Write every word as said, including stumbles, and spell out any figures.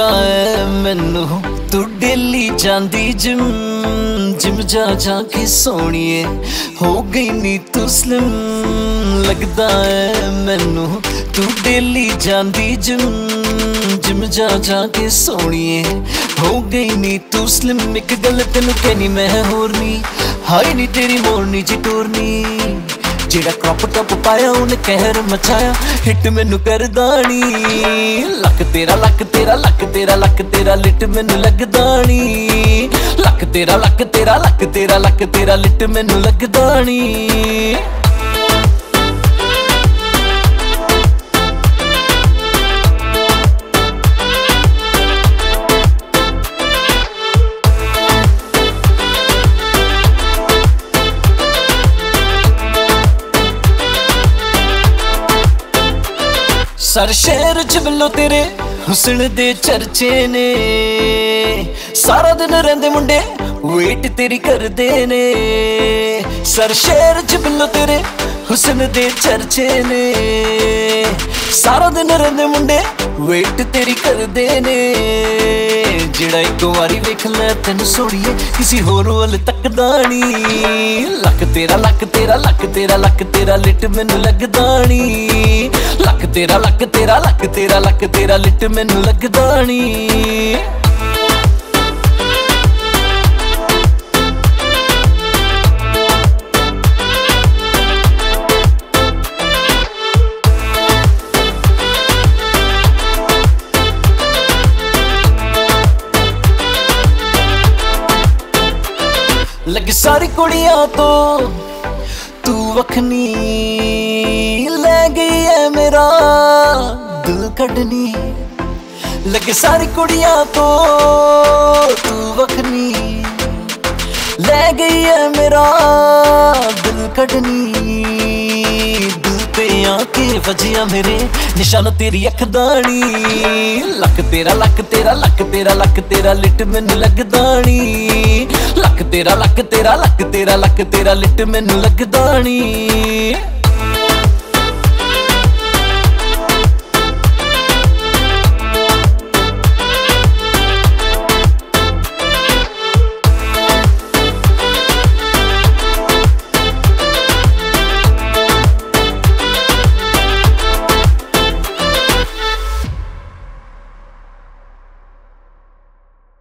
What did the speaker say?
लगदा है मैनू तू डेली जांदी जिम जिम जा जा के सोनिए हो गई नी तू स्लिम। लगदा है मैनू तू डेली जांदी जिम जिम जा जा के सोनिए हो गई नी तू स्लिम। एक गल तेनू कहनी मैं होर नी हाई नी तेरी मोरनी जी टोरनी जेड़ा क्रॉप टॉप पाया उन्हें कहर मचाया हिट मैनू करदा नी। लक तेरा लक तेरा लक तेरा लक तेरा लिट मैनू लगदा नी। लक तेरा लक तेरा लक तेरा लक तेरा लिट मैनू लगदा नी। सर शहर च बल्लो तेरे हुस्न दे चर्चे ने सारा दिन रहंदे मुंडे वेट तेरी करदे ने। सर शहर च बल्लो तेरे हुस्न दे चर्चे ने सारा दिन रहंदे मुंडे वेट तेरी करदे ने। जेड़ा एक बारी वेख लै तेन सोड़िए किसी होर वल तकदा नी। लक तेरा लक तेरा लक तेरा लक तेरा लिट मैनू लगदा नी। लक तेरा लक तेरा लक तेरा लक तेरा लिट मैनू लगदा नी। लग सारी कुड़ियां तो तू वखनी ले गई है मेरा दिल कढ़नी। लग सारी कुड़ियां तो तू वखनी ले गई है मेरा दिल कढ़नी। दिल पे आके वजिया मेरे निशान तेरी अख दानी। लक तेरा लक तेरा लक तेरा लक तेरा लिट मैनू लगदा नी। लक तेरा लक तेरा लक तेरा लक तेरा लिट मैनू लगदा नी।